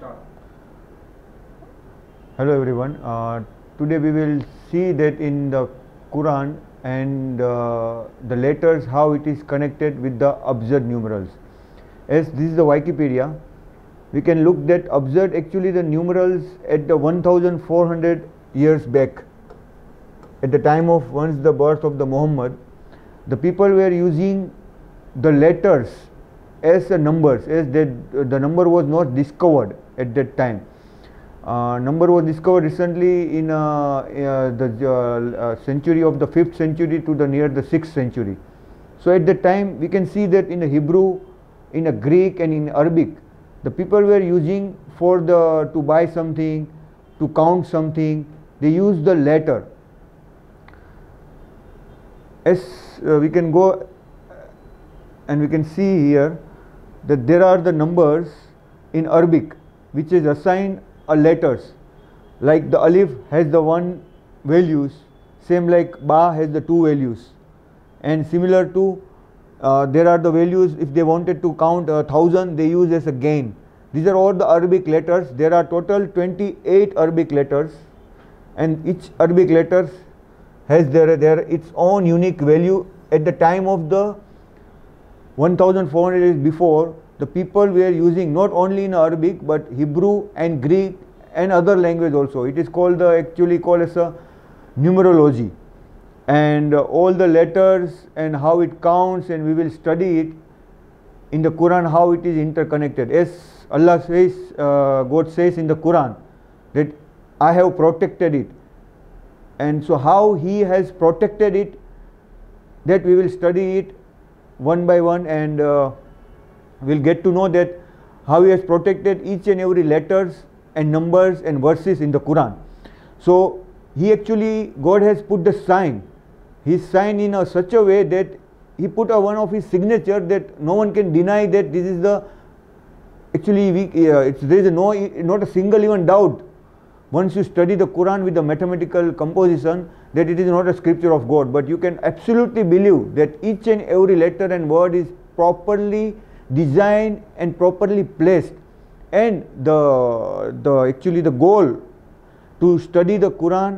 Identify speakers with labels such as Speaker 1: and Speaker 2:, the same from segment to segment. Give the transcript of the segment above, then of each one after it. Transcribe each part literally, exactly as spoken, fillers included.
Speaker 1: start.
Speaker 2: Hello everyone. Uh, today we will see that in the Quran and uh, the letters how it is connected with the abjad numerals. As this is the Wikipedia, we can look that abjad actually the numerals at the one thousand four hundred years back, at the time of once the birth of the Muhammad, the people were using the letters as a numbers, as that uh, the number was not discovered at that time. Uh, number was discovered recently in uh, uh, the uh, uh, century of the fifth century to the near the sixth century. So at that time we can see that in a Hebrew, in a Greek and in Arabic, the people were using for the to buy something, to count something, they use the letter. As uh, we can go and we can see here that there are the numbers in Arabic which is assigned a letters, like the alif has the one values, same like ba has the two values, and similar to uh, there are the values if they wanted to count a thousand they use as a gain. These are all the Arabic letters. There are total twenty-eight Arabic letters, and each Arabic letters has their, their its own unique value. At the time of the one thousand four hundred years before, the people were using not only in Arabic but Hebrew and Greek and other language also. It is called the actually called as a numerology, and uh, all the letters and how it counts, and we will study it in the Quran how it is interconnected. As Allah says, uh, God says in the Quran that I have protected it, and so how He has protected it, that we will study it one by one, and uh, we'll get to know that how He has protected each and every letters and numbers and verses in the Quran. So He actually, God has put the sign, His sign in a such a way that He put a one of His signature that no one can deny that this is the actually we, uh, it's, there is no not a single even doubt once you study the Quran with the mathematical composition that it is not a scripture of God, but you can absolutely believe that each and every letter and word is properly designed and properly placed, and the the actually the goal to study the Quran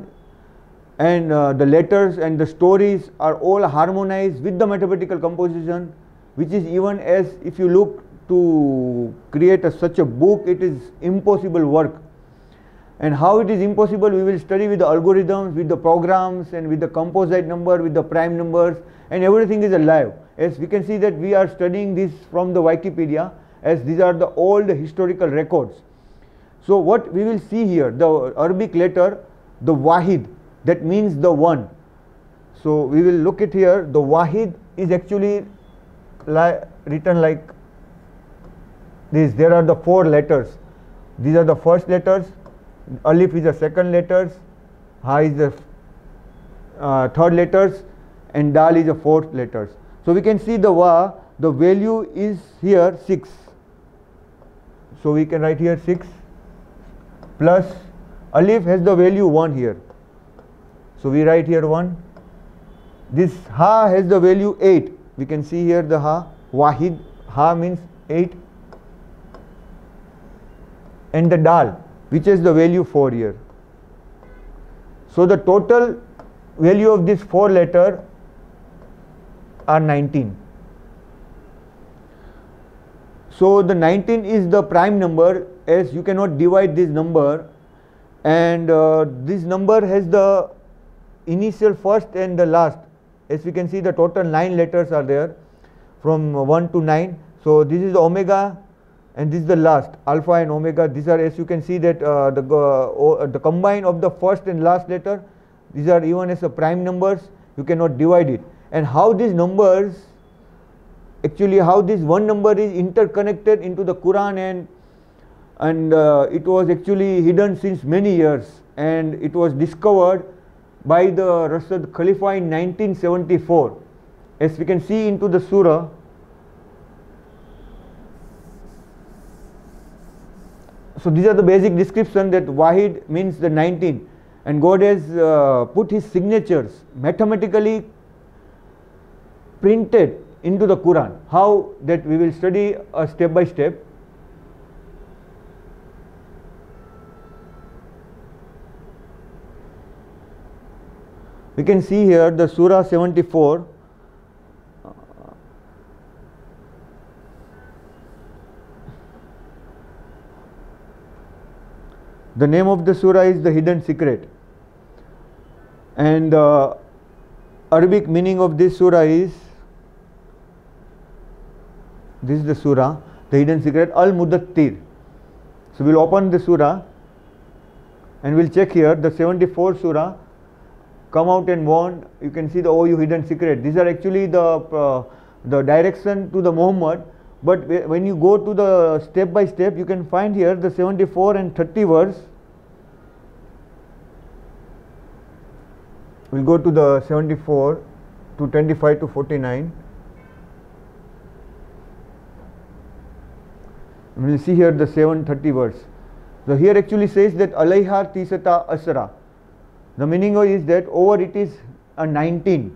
Speaker 2: and uh, the letters and the stories are all harmonized with the mathematical composition, which is even as if you look to create a, such a book, it is impossible work. And how it is impossible we will study with the algorithms, with the programs, and with the composite number, with the prime numbers, and everything is alive. As we can see that we are studying this from the Wikipedia, as these are the old historical records. So what we will see here, the Arabic letter, the Wahid, that means the one. So we will look at here, the Wahid is actually li written like this. There are the four letters. These are the first letters. Alif is the second letters, Ha is the uh, third letters, and Dal is the fourth letters. So we can see the Wa, the value is here six. So we can write here six plus Alif has the value one here. So we write here one. This Ha has the value eight. We can see here the Ha, Wahid, Ha means eight, and the Dal, which is the value four here. So the total value of this four letter are nineteen. So the nineteen is the prime number, as you cannot divide this number, and uh, this number has the initial first and the last. As we can see, the total nine letters are there from one to nine. So this is the omega, and this is the last, alpha and omega. These are, as you can see, that uh, the uh, the combine of the first and last letter, these are even as a prime numbers, you cannot divide it. And how these numbers actually, how this one number is interconnected into the Quran, and and uh, it was actually hidden since many years, and it was discovered by the Rashid Khalifa in nineteen seventy-four. As we can see into the surah, so these are the basic description that Wahid means the nineteen, and God has uh, put His signatures mathematically printed into the Quran. How that we will study uh, step by step. We can see here the Surah seventy-four. The name of the surah is the Hidden Secret, and uh, Arabic meaning of this surah is, this is the surah, the Hidden Secret, Al-Mudattir. So we'll open the surah and we'll check here the seventy-fourth surah, come out and warn. You can see the O you Hidden Secret. These are actually the uh, the direction to the Muhammad, but when you go to the step by step, you can find here the seventy-four and thirty verse. We'll go to the seventy-four to twenty-five to forty-nine. We will see here the seven thirty verse. So here actually says that Alayha Tisata Asra. The meaning is that over it is a nineteen.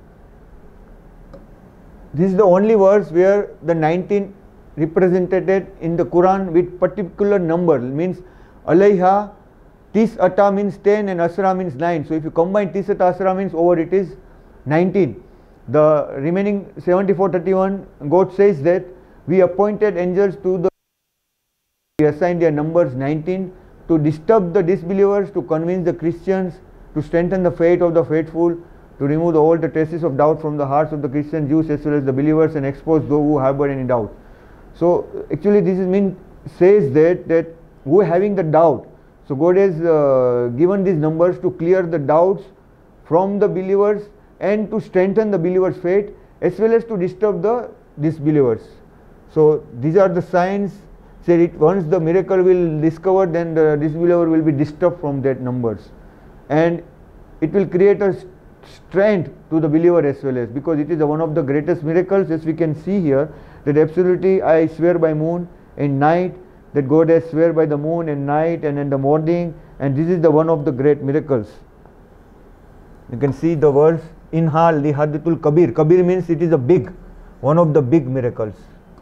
Speaker 2: This is the only verse where the nineteen represented in the Quran with particular number. Means Alayha Tisata means ten and Asra means nine. So if you combine Tisata Asra means over it is nineteen. The remaining seventy-four thirty-one, God says that we appointed angels to the, we assigned their numbers nineteen to disturb the disbelievers, to convince the Christians, to strengthen the faith of the faithful, to remove all the traces of doubt from the hearts of the Christian, Jews as well as the believers, and expose those who harbor any doubt. So actually this is mean says that that who having the doubt. So God has uh, given these numbers to clear the doubts from the believers and to strengthen the believers' faith as well as to disturb the disbelievers. So these are the signs. Say it once the miracle will discover, then the disbeliever will be disturbed from that numbers, and it will create a strength to the believer as well as, because it is a, one of the greatest miracles, as we can see here, that absolutely I swear by moon and night, that God has swear by the moon and night and in the morning, and this is the one of the great miracles. You can see the verse Inha li Hadithul Kabir. Kabir means it is a big, one of the big miracles.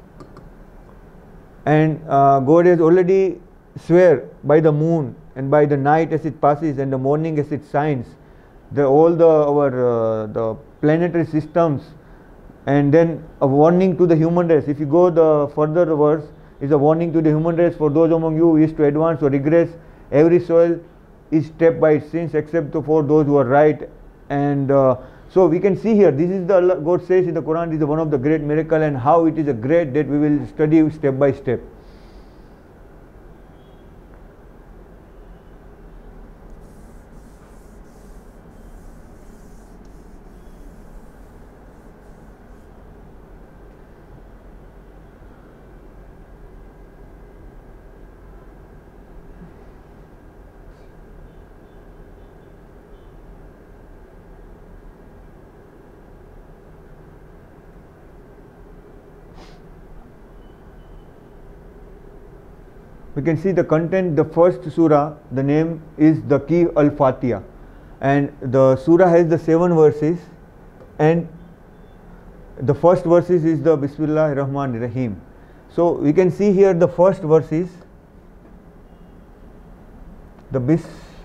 Speaker 2: And uh, God has already swear by the moon and by the night as it passes and the morning as it shines, the all the our uh, the planetary systems, and then a warning to the human race. If you go the further verse, is a warning to the human race, for those among you who wish to advance or regress, every soul is stepped by its sins except for those who are right. And uh, so we can see here, this is the Allah, God says in the Quran, this is one of the great miracle, and how it is a great that we will study step by step. We can see the content. The first surah, the name is the key Al-Fatiha, and the surah has the seven verses, and the first verses is the Bismillahir Rahmanir Rahim. So we can see here the first verses, the bis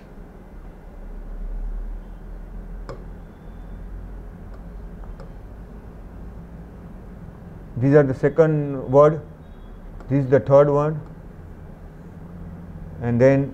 Speaker 2: these are the second word, this is the third one, and then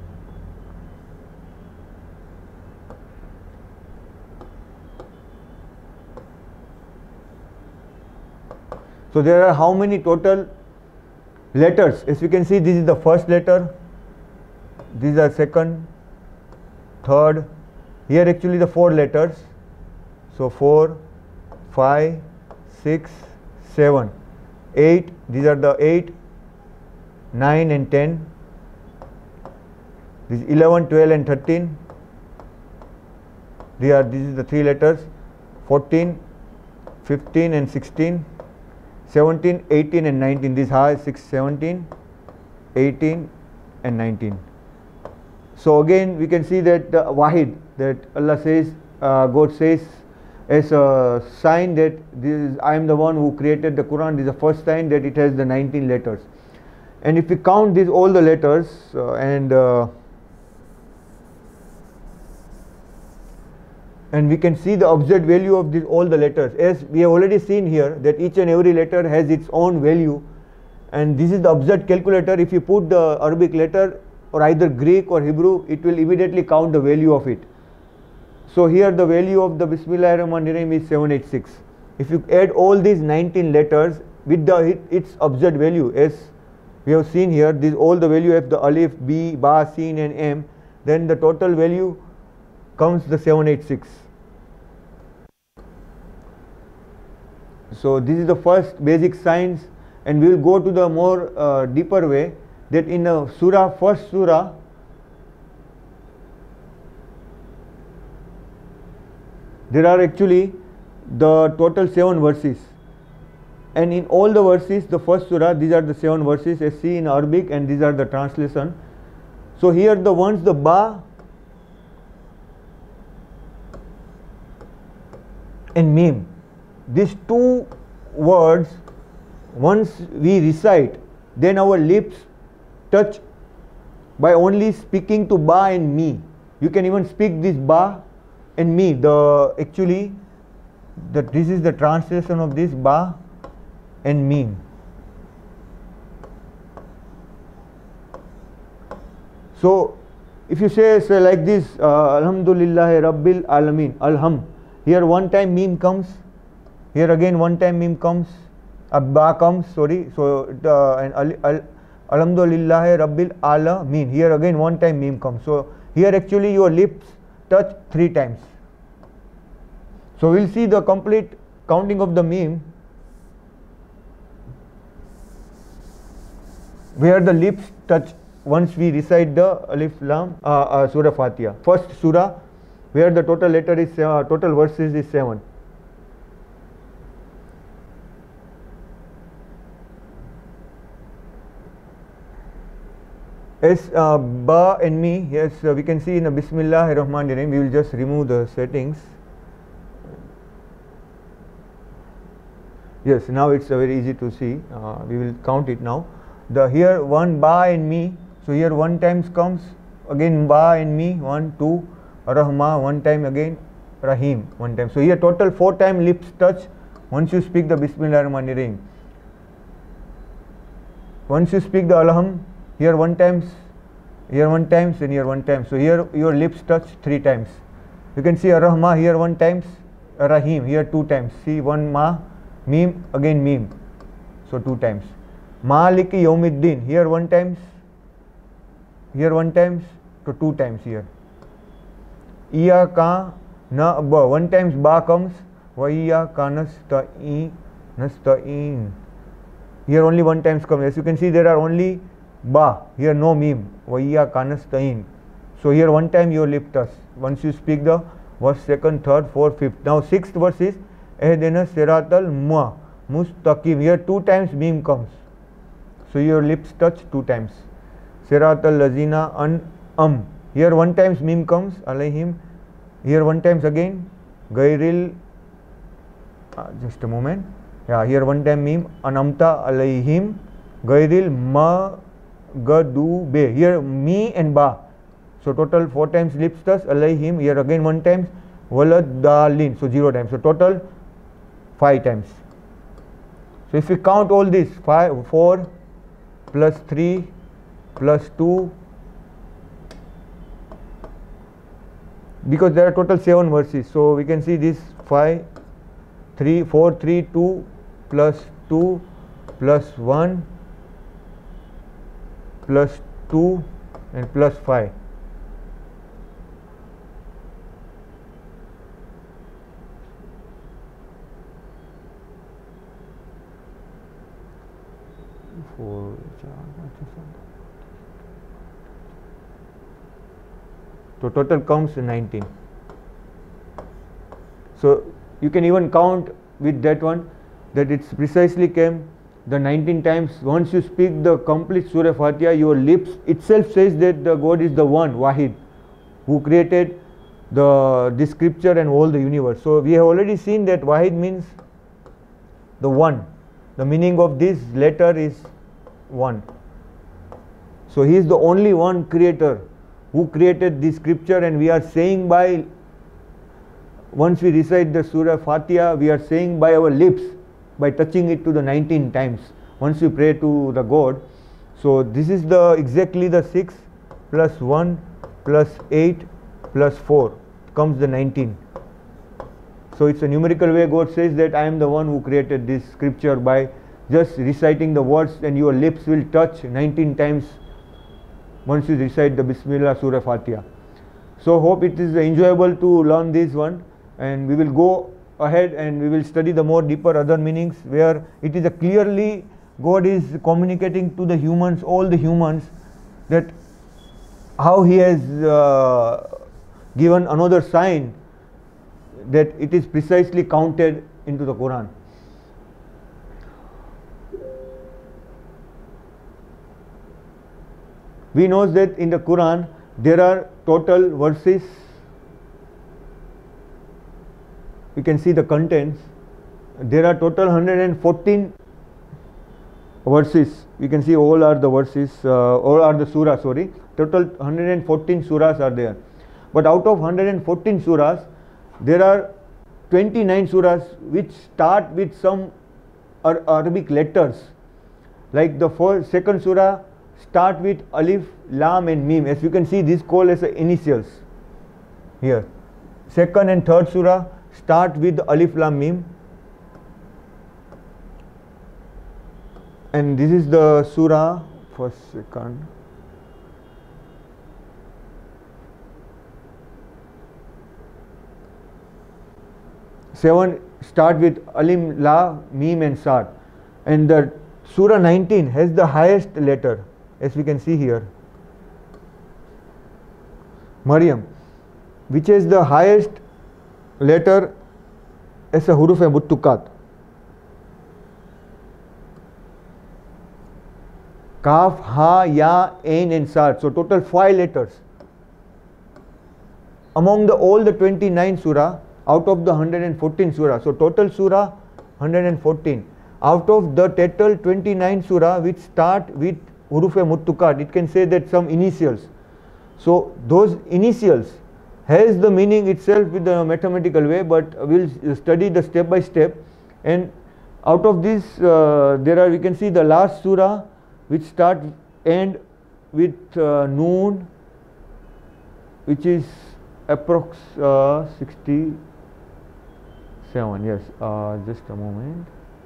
Speaker 2: so there are how many total letters? As you can see, this is the first letter, these are second, third, here actually the four letters, so four, five, six, seven, eight, these are the eight, nine and ten. This is eleven, twelve and thirteen. They are, this is the three letters, fourteen, fifteen and sixteen, seventeen, eighteen and nineteen. This high six, seventeen, eighteen and nineteen. So again we can see that the Wahid, that Allah says, uh, God says as a sign that this is, I am the one who created the Quran. This is the first sign that it has the nineteen letters. And if we count these all the letters uh, and uh, and we can see the object value of this, all the letters. As we have already seen here that each and every letter has its own value, and this is the object calculator. If you put the Arabic letter or either Greek or Hebrew, it will immediately count the value of it. So here the value of the Bismillahirrahmanirrahim is seven eight six. If you add all these nineteen letters with the its object value, as we have seen here, this all the value of the alif, b, ba, sin and m, then the total value comes the seven eight six. So this is the first basic science, and we will go to the more uh, deeper way, that in a surah, first surah, there are actually the total seven verses, and in all the verses, the first surah, these are the seven verses as see in Arabic, and these are the translation. So here the ones, the ba and mim, these two words, once we recite, then our lips touch by only speaking to ba and mi. You can even speak this ba and mi. The actually, the this is the translation of this ba and mim. So if you say, say like this, uh, Alhamdulillahi Rabbil Alameen, Alham, here one time mim comes, here again one time mim comes, a ba comes, sorry, so uh, and al, al, Alhamdulillahi Rabbil Alameen, here again one time mim comes. So here actually your lips touch three times. So we will see the complete counting of the mim, where the lips touch once we recite the Alif Lam uh, uh, Surah Fatiha. First surah, where the total letter is uh, total verses is seven. As uh, ba and mi, yes, uh, we can see in the Bismillahirrahmanirrahim. We will just remove the settings. Yes, now it's uh, very easy to see. Uh, we will count it now. The here one ba and mi. So here one times comes, again ba and mi, one, two, Rahma, one time again, Rahim, one time. So here total four time lips touch once you speak the Bismillahirrahmanirrahim. Once you speak the Alham, here one times, here one times, and here one time. So here your lips touch three times. You can see Rahma here one times, Rahim here two times. See one ma, mim, again mim. So two times. Maliki Yawmiddin, here one times, here one times, to two times here. Iyaka na ba, one times ba comes, wa iyaka nasta'in, nasta'in. Here only one times comes. As you can see, there are only ba, here no mim, wa iyaka nasta'in. So here one time your lip touch. Once you speak the verse second, third, fourth, fifth. Now sixth verse is Ehdina Siratal Ma Mustaqim. Here two times mim comes. So your lips touch two times. Siratal Lazina An Am. Here one times mim comes, Alayhim. Here one times again, Gairil. Uh, just a moment. Yeah, here one time mim, Anamta Alayhim, Gairil Ma Gadu Be. Here mi and ba. So total four times lips touch, Alayhim. Here again one times, Walad Dalin. So zero times. So total five times. So if we count all this, five, four plus three plus two, because there are total seven verses, so we can see this five, three, four, three, two plus two plus one plus two and plus five. Four, so total comes nineteen. So you can even count with that one, that it's precisely came the nineteen times. Once you speak the complete Surah Fatiha, your lips itself says that the God is the one, Wahid, who created the this scripture and all the universe. So we have already seen that Wahid means the one. The meaning of this letter is one. So he is the only one creator who created this scripture, and we are saying by once we recite the Surah Fatiha, we are saying by our lips, by touching it to the nineteen times, once we pray to the God. So this is the exactly the six plus one plus eight plus four comes the nineteen. So it's a numerical way God says that I am the one who created this scripture by just reciting the words, and your lips will touch nineteen times once you recite the Bismillah Surah Fatiha. So hope it is enjoyable to learn this one, and we will go ahead and we will study the more deeper other meanings where it is a clearly God is communicating to the humans, all the humans, that how He has uh, given another sign that it is precisely counted into the Quran. We know that in the Quran there are total verses. You can see the contents. There are total one hundred fourteen verses. You can see all are the verses, uh, all are the surahs, sorry. Total one hundred fourteen surahs are there. But out of one hundred fourteen surahs, there are twenty-nine surahs which start with some Arabic letters. Like the first, second surah start with Alif, Lam and Mim. As you can see, this called as initials here. Second and third surah start with Alif, Lam, Mim. And this is the surah, first, second. Seven start with Alim, La, Mim and Sad. And the surah nineteen has the highest letter, as we can see here. Maryam, which is the highest letter as a huruf muttukat. Kaf, Ha, Ya, Ain and Sad. So total five letters. Among the all the twenty-nine surah, out of the one hundred fourteen surah. So total surah one hundred fourteen. Out of the total twenty-nine surah which start with huruf muttukat, it can say that some initials. So those initials has the meaning itself with the mathematical way, but we'll study the step by step. And out of this uh, there are, we can see the last surah which start end with uh, Noon, which is approx uh, sixty-seven. Yes, uh, just a moment.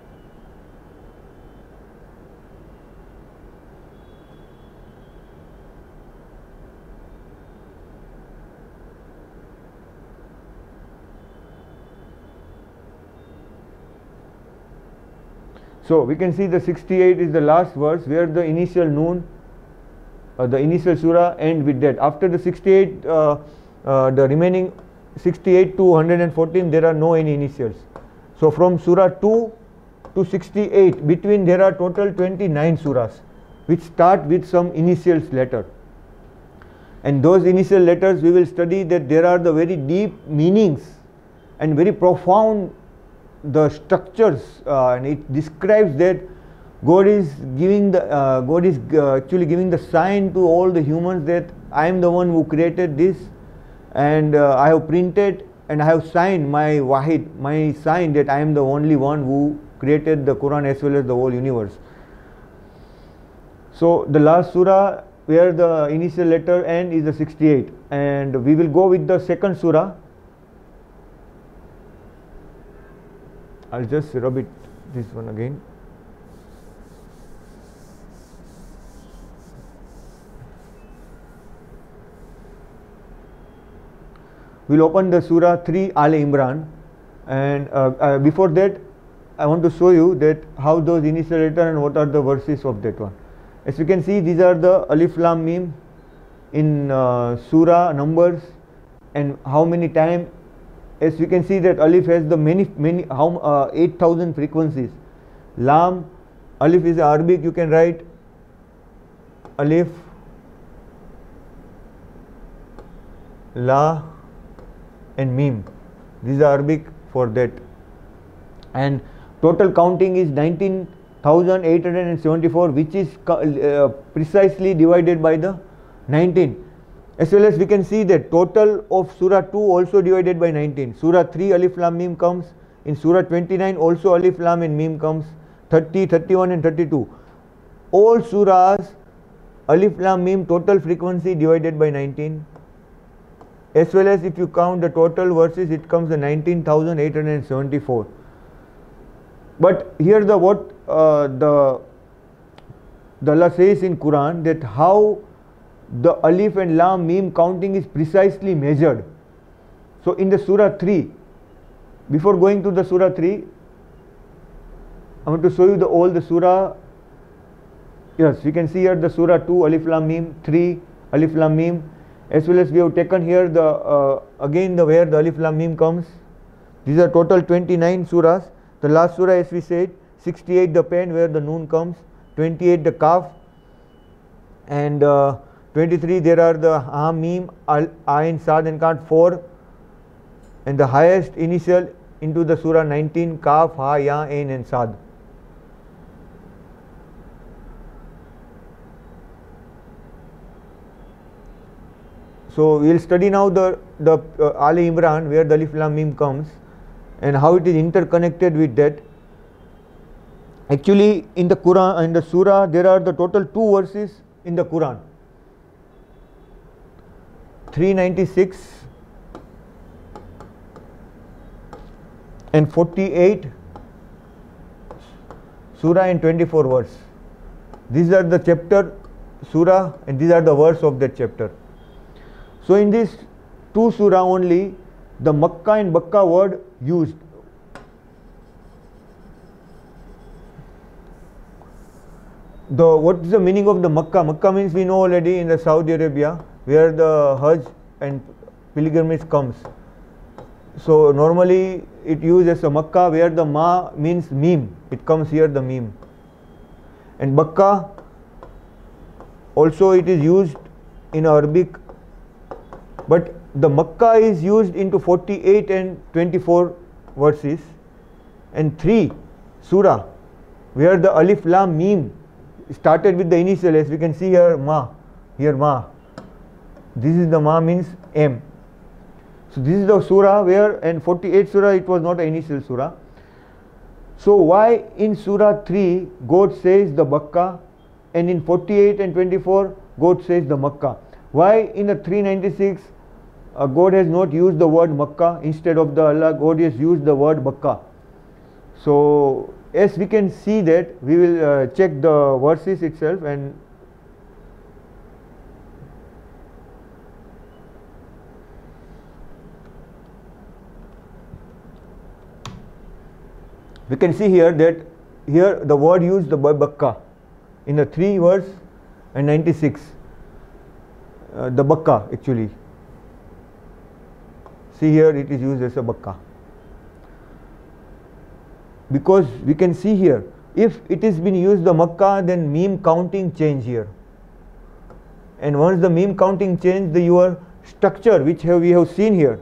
Speaker 2: So we can see the sixty-eight is the last verse where the initial Noon, uh, the initial surah end with that. After the sixty-eight, uh, uh, the remaining sixty-eight to one hundred fourteen, there are no any initials. So from surah two to sixty-eight, between there are total twenty-nine surahs which start with some initials letter. And those initial letters we will study that there are the very deep meanings and very profound the structures, uh, and it describes that God is giving the uh, God is uh, actually giving the sign to all the humans that I am the one who created this, and uh, I have printed and I have signed my Wahid, my sign that I am the only one who created the Quran as well as the whole universe. So the last surah where the initial letter end is the sixty-eight, and we will go with the second surah. I'll just rub it, this one again. We'll open the surah three Al Imran, and uh, uh, before that I want to show you that how those initial letter and what are the verses of that one. As you can see, these are the Alif Lam Mim in uh, surah numbers and how many times. As you can see that Alif has the many many how uh, eight thousand frequencies. Lam, Alif is Arabic, you can write Alif, La and Mim. These are Arabic for that. And total counting is nineteen thousand eight hundred seventy-four, which is uh, precisely divided by the nineteen. As well as we can see that total of Surah two also divided by nineteen. Surah three Alif Lam Mim comes. In Surah twenty-nine also Alif Lam and Mim comes. thirty, thirty-one and thirty-two. All surahs Alif Lam Mim total frequency divided by nineteen. As well as if you count the total verses, it comes to nineteen thousand eight hundred seventy-four. But here the what uh, the the Allah says in Quran that how the Alif and Lam Mim counting is precisely measured. So in the Surah three, before going to the Surah three, I want to show you the all the Surah. Yes, we can see here the Surah two Alif Lam Mim, three Alif Lam Mim, as well as we have taken here the uh, again the where the Alif Lam Mim comes. These are total twenty-nine surahs. The last surah, as we said, sixty-eight the pen where the Noon comes, twenty-eight the Kaf, and uh, twenty-three there are the Ha, Mim, Al, Ain, Sad and Kaf, four, and the highest initial into the surah nineteen, Kaf, Ha, Ya, Ain and Sad. So we will study now the, the uh, Ali Imran where the Alif Lam Mim comes and how it is interconnected with that. Actually in the Quran, in the surah, there are the total two verses in the Quran. three ninety-six and forty-eight surah and twenty-four verse. These are the chapter surah and these are the verse of that chapter. So in this two surah only the Makkah and Bakka word used. The what is the meaning of the Makkah? Makkah means we know already in the Saudi Arabia where the Hajj and pilgrimage comes. So normally it used as a Makkah where the Ma means Mim. It comes here the Mim. And Bakka also it is used in Arabic. But the Makkah is used into forty-eight and twenty-four verses, and three surah where the Alif Lam Mim started with the initial, as we can see here Ma, here Ma. This is the Ma means M. So this is the surah where, and forty-eight surah it was not an initial surah. So why in surah three God says the Bakka and in forty-eight and twenty-four God says the Makkah? Why in the three ninety-six Uh, God has not used the word Makkah, instead of the Allah God has used the word Bakka? So as we can see that, we will uh, check the verses itself, and we can see here that here the word used the word Bakka in the three verse and ninety-six, uh, the Bakka actually. See here it is used as a Bakka, because we can see here if it is been used the Makkah, then Mim counting change here, and once the Mim counting change, the your structure which have we have seen here,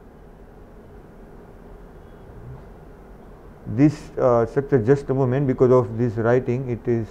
Speaker 2: this uh, structure, just a moment, because of this writing it is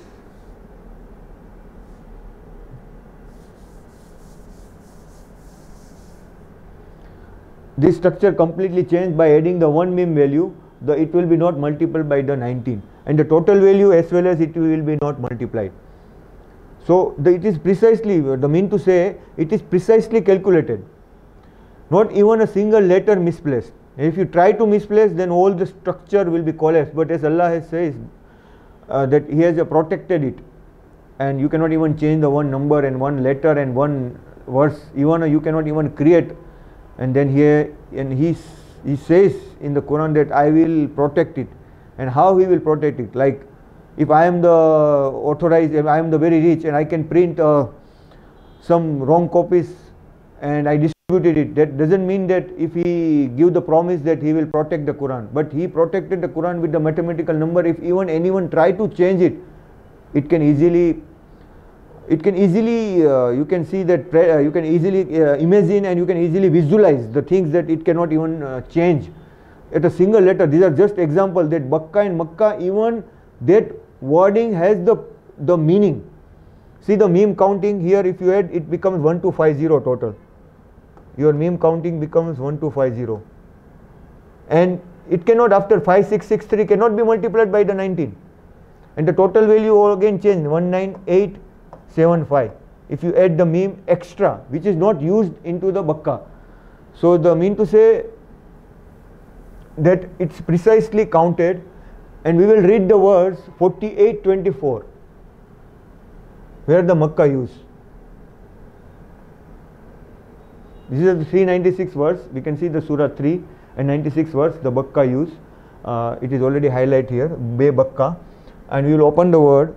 Speaker 2: this structure completely changed by adding the one Mim value. The it will be not multiplied by the nineteen, and the total value as well as it will be not multiplied. So the, it is precisely, the mean to say, it is precisely calculated, not even a single letter misplaced. If you try to misplace, then all the structure will be collapsed. But as Allah has says uh, that He has uh, protected it, and you cannot even change the one number and one letter and one verse. Even uh, you cannot even create. And then here, and he he says in the Quran that I will protect it. And how He will protect it? Like if I am the authorized, if I am the very rich, and I can print uh, some wrong copies and I distributed it, that doesn't mean that if He give the promise that He will protect the Quran. But He protected the Quran with the mathematical number. If even anyone try to change it, it can easily It can easily, uh, you can see that, uh, you can easily uh, imagine, and you can easily visualize the things that it cannot even uh, change at a single letter. These are just examples that Bakka and Makkah, even that wording has the, the meaning. See the meme counting here, if you add, it becomes one two five zero total. Your meme counting becomes one two five zero. And it cannot, after five six six three cannot be multiplied by the nineteen. And the total value again changed, one nine eight seven five. If you add the meme extra, which is not used into the bakka. So the mean to say that it's precisely counted, and we will read the verse forty-eight twenty-four, where the Makkah use. This is the three ninety-six verse. We can see the Surah three and ninety-six verse, the Bakka use. Uh, it is already highlighted here, Be Bakka. And we will open the word.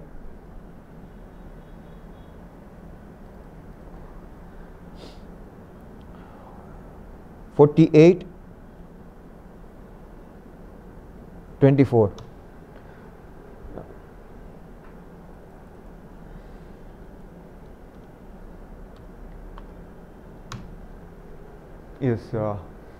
Speaker 2: forty-eight twenty-four. Yes. Uh,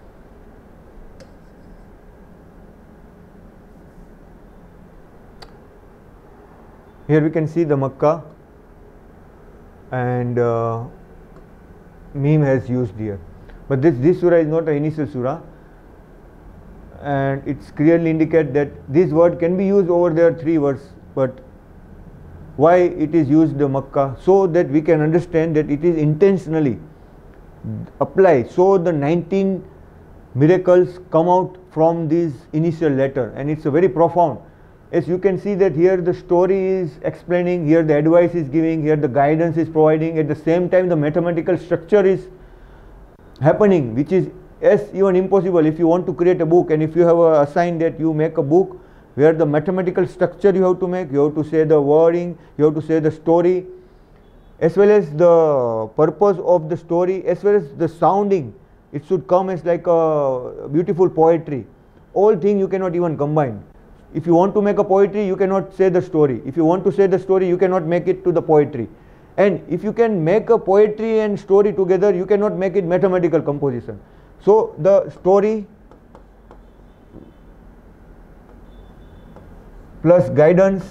Speaker 2: here we can see the Makkah, and uh, meme has used here. But this, this surah is not an initial surah, and it's clearly indicate that this word can be used over there three words, but why it is used the Makkah, so that we can understand that it is intentionally applied, so the nineteen miracles come out from this initial letter, and it's a very profound. As you can see that here the story is explaining, here the advice is giving, here the guidance is providing, at the same time the mathematical structure is happening, which is as even impossible if you want to create a book, and if you have a assigned that you make a book where the mathematical structure you have to make, you have to say the wording, you have to say the story, as well as the purpose of the story, as well as the sounding. It should come as like a beautiful poetry. All things you cannot even combine. If you want to make a poetry, you cannot say the story. If you want to say the story, you cannot make it to the poetry. And if you can make a poetry and story together, you cannot make it mathematical composition. So the story plus guidance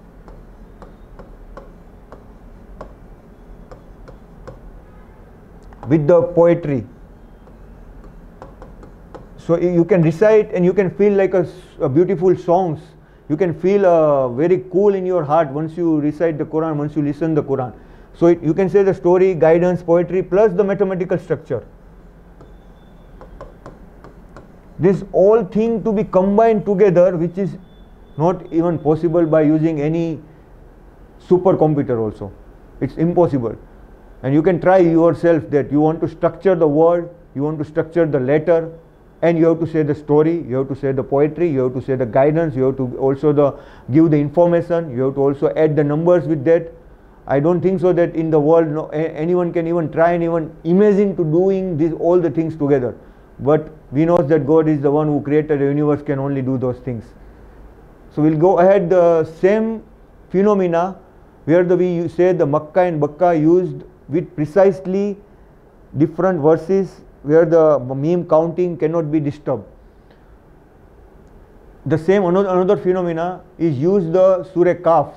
Speaker 2: with the poetry. So you can recite and you can feel like a, a beautiful songs. You can feel uh, very cool in your heart once you recite the Quran, once you listen the Quran. So it, you can say the story, guidance, poetry plus the mathematical structure. This all thing to be combined together, which is not even possible by using any supercomputer also. It's impossible. And you can try yourself that you want to structure the word, you want to structure the letter, and you have to say the story, you have to say the poetry, you have to say the guidance, you have to also the give the information, you have to also add the numbers with that. I don't think so that in the world no, anyone can even try and even imagine to doing this all the things together. But we know that God is the one who created the universe, can only do those things. So we'll go ahead, the same phenomena where the we say the Makkah and Bakka used with precisely different verses, where the meme counting cannot be disturbed. The same another, another phenomena is used the Surah Kaf.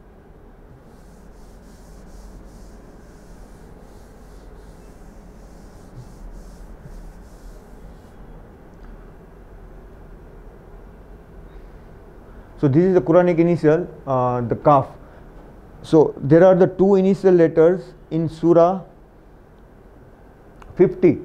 Speaker 2: So this is the Quranic initial, uh, the Kaf. So there are the two initial letters in Surah fifty,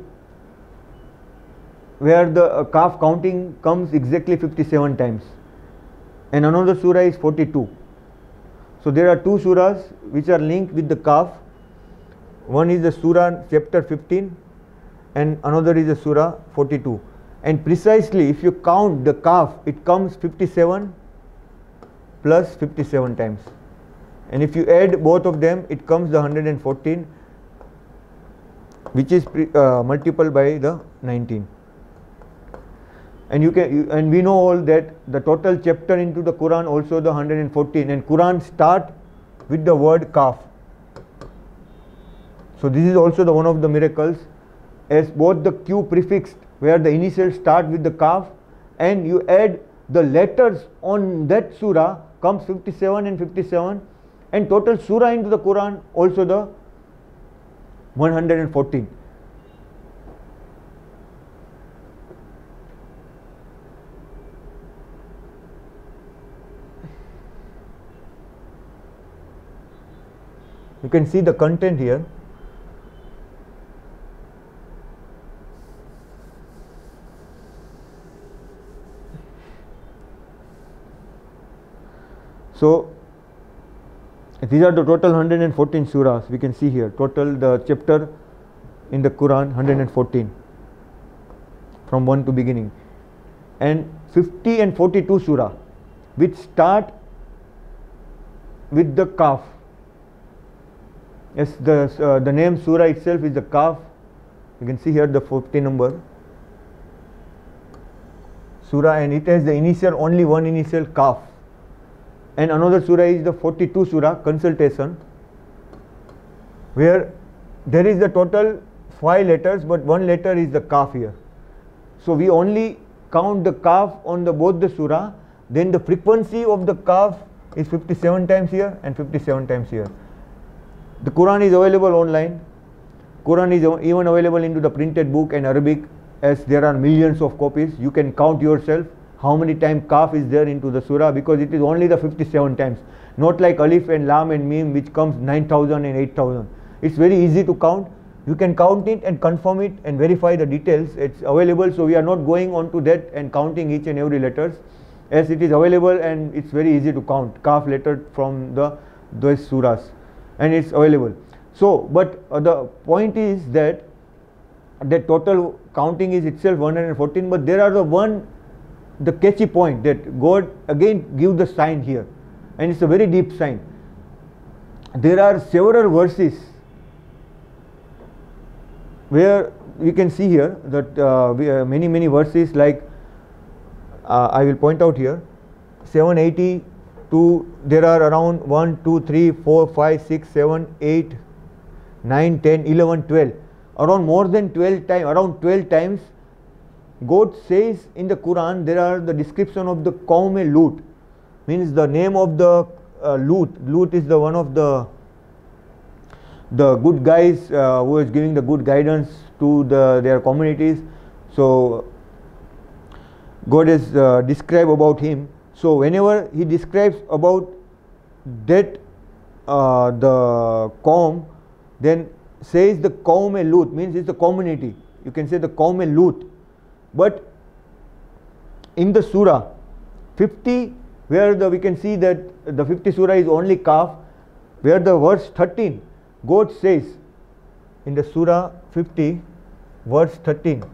Speaker 2: where the uh, Kaf counting comes exactly fifty-seven times, and another surah is forty-two. So there are two surahs which are linked with the Kaf. One is the Surah chapter fifteen, and another is the Surah forty-two. And precisely if you count the Kaf, it comes fifty-seven plus fifty-seven times. And if you add both of them, it comes the one hundred fourteen, which is pre, uh, multiplied by the nineteen. And you can, you, and we know all that the total chapter into the Quran also the one hundred fourteen, and Quran start with the word Kaf. So this is also the one of the miracles, as both the Q prefixed, where the initials start with the Kaf, and you add the letters on that surah, comes fifty-seven and fifty-seven, and total surah into the Quran also the one hundred fourteen. You can see the content here. So these are the total one hundred fourteen surahs. We can see here total the chapter in the Quran one hundred fourteen from one to beginning, and fifty and forty-two surah which start with the Kaf. Yes, the uh, the name surah itself is the Kaf. You can see here the fifty number surah, and it has the initial, only one initial, Kaf. And another surah is the forty-two surah, Consultation, where there is the total five letters, but one letter is the Kaf here. So we only count the Kaf on the both the surah. Then the frequency of the Kaf is fifty-seven times here and fifty-seven times here. The Quran is available online. Quran is even available into the printed book and Arabic, as there are millions of copies. You can count yourself how many times Kaf is there into the surah, because it is only the fifty-seven times, not like Alif and Lam and Mim which comes nine thousand and eight thousand. It's very easy to count. You can count it and confirm it and verify the details. It's available, so we are not going on to that and counting each and every letters, as it is available and it's very easy to count Kaf letter from the those surahs, and it's available. So but uh, the point is that the total counting is itself one hundred fourteen, but there are the one the catchy point that God again give the sign here, and it's a very deep sign. There are several verses where you can see here that uh, we, uh, many many verses, like uh, I will point out here seven eighty to, there are around one, two, three, four, five, six, seven, eight, nine, ten, eleven, twelve, around more than twelve times, around twelve times God says in the Quran there are the description of the Qawm-e Lut, means the name of the uh, Lut. Lut is the one of the the good guys uh, who is giving the good guidance to the their communities. So God has uh, described about him. So whenever he describes about that uh, the Qawm, then says the Qawm-e Lut, means it's the community. You can say the Qawm-e Lut. But in the surah fifty, where the we can see that the fifty surah is only Kaf, where the verse thirteen, God says in the surah fifty verse thirteen,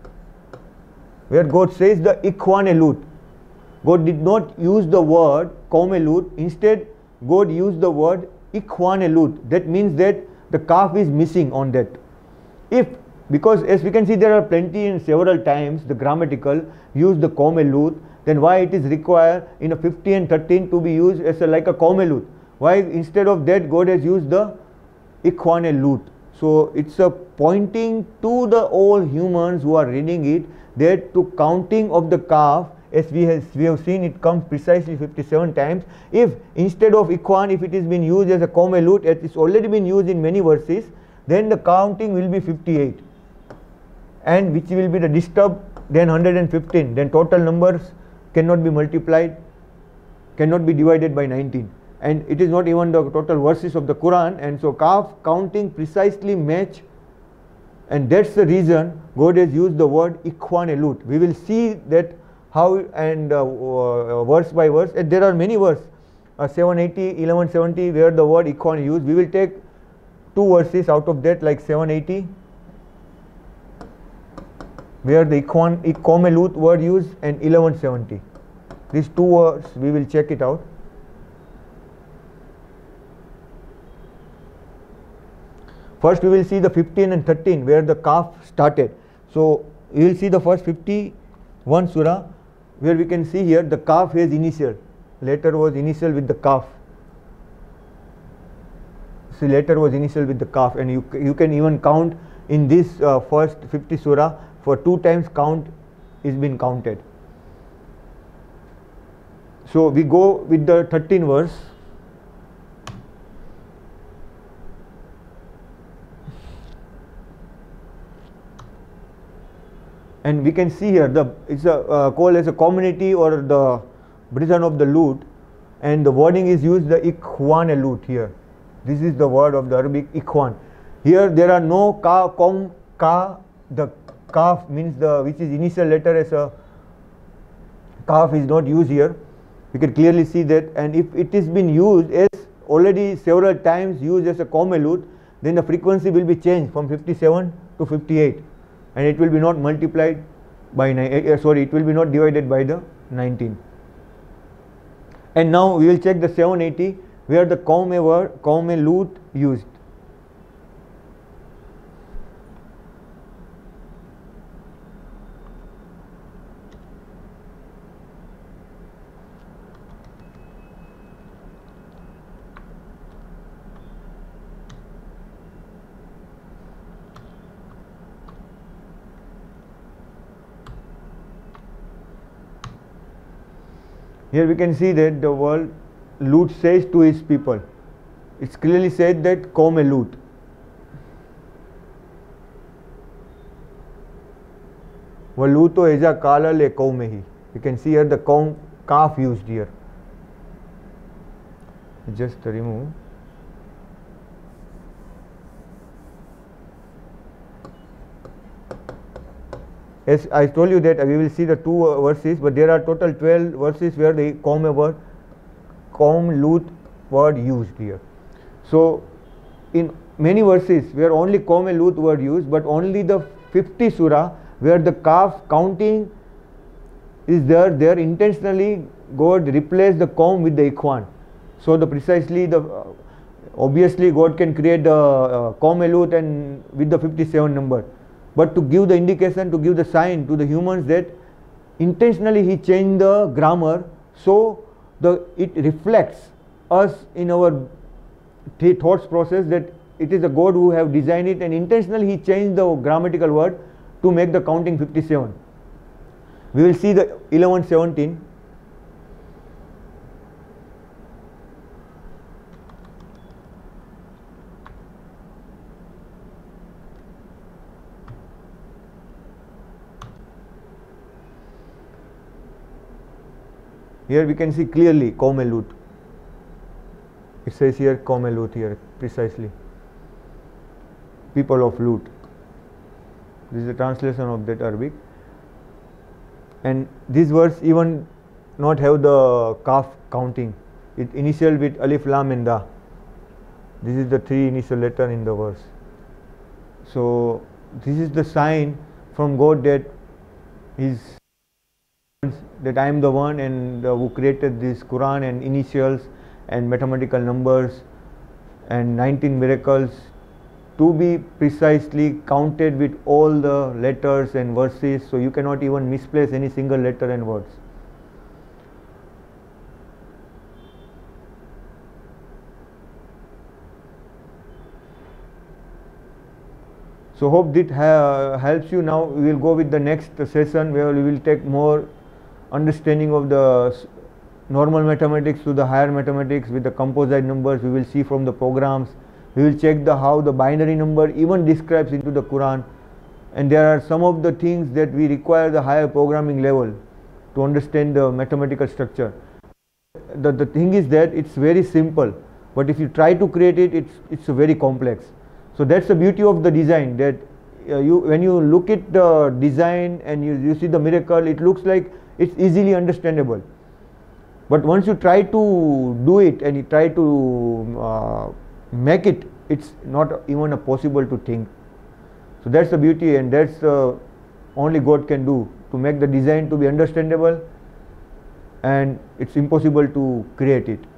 Speaker 2: where God says the Ikhwan-e Lut. God did not use the word Qawm-e Lut, instead God used the word Ikhwan-e Lut. That means that the Kaf is missing on that. If, because as we can see there are plenty and several times the grammatical use the Qawm-e Lut, then why it is required in a fifty and thirteen to be used as a, like a Qawm-e Lut? Why instead of that God has used the Ikhwan-e Lut? So it's a pointing to the all humans who are reading it, that to counting of the Kaf, as we have, we have seen it comes precisely fifty-seven times. If instead of Ikhwan, if it is been used as a Qawm-e Lut, as it's already been used in many verses, then the counting will be fifty-eight, and which will be the disturbed, then one hundred fifteen, then total numbers cannot be multiplied, cannot be divided by nineteen, and it is not even the total verses of the Quran. And so Kaf counting precisely match, and that's the reason God has used the word Ikhwan-e Lut. We will see that how, and uh, uh, verse by verse, and there are many verses, uh, seven eighty, eleven seventy, where the word Ikhwan is used. We will take two verses out of that, like seven eighty, where the Ikhwan, Qawm-e Lut word used, and eleven seventy. These two words we will check it out. First we will see the fifteen and thirteen, where the Kaf started. So you will see the first fifty-one surah, where we can see here the Kaf has initial, letter was initial with the Kaf. So letter was initial with the Kaf, and you, you can even count in this uh, first fifty surah, for two times count is been counted. So we go with the thirteen verse. and we can see here the it's a uh, called as a community or the prison of the lute, and the wording is used the ikhwan lute here. This is the word of the Arabic ikhwan. Here there are no ka, kom, ka. The kaf means the which is initial letter as a kaf is not used here. You can clearly see that, and if it is been used as already several times used as a qawm lute, then the frequency will be changed from fifty-seven to fifty-eight, and it will be not multiplied by nine, uh, sorry it will be not divided by the nineteen. And now we will check the seven eighty where the qawm word qawm lute used. Here we can see that the word Lut says to his people. It's clearly said that qawm Lut. Waluto iza qala li qawmihi. You can see here the qawm kaf used here. Just remove. As I told you that we will see the two uh, verses, but there are total twelve verses where the qawm word, qawm lut word used here. So in many verses where only qawm lut word used, but only the fifty surah where the kaf counting is there, there intentionally God replaced the qawm with the ikhwan. So the precisely the uh, obviously God can create the uh, qawm lut and with the fifty-seven number. But to give the indication, to give the sign to the humans that intentionally he changed the grammar, so the it reflects us in our th thoughts process that it is the God who have designed it, and intentionally he changed the grammatical word to make the counting fifty-seven. We will see the eleven seventeen. Here we can see clearly qawm lut. It says here qawm lut here precisely. People of Lut. This is a translation of that Arabic. And this verse even not have the kaf counting. It initial with alif lam and da. This is the three initial letter in the verse. So this is the sign from God that is that I am the one and uh, who created this Quran and initials and mathematical numbers and nineteen miracles to be precisely counted with all the letters and verses, so you cannot even misplace any single letter and words. So hope that ha helps you. Now we will go with the next session where we will take more understanding of the normal mathematics to the higher mathematics with the composite numbers. We will see from the programs. We will check the how the binary number even describes into the Quran, and there are some of the things that we require the higher programming level to understand the mathematical structure. The, the thing is that it's very simple, but if you try to create it, it's, it's very complex. So that's the beauty of the design, that uh, you when you look at the design and you, you see the miracle, it looks like it's easily understandable. But once you try to do it and you try to uh, make it, it's not even a possible to think. So that's the beauty, and that's uh, only God can do, to make the design to be understandable, and it's impossible to create it.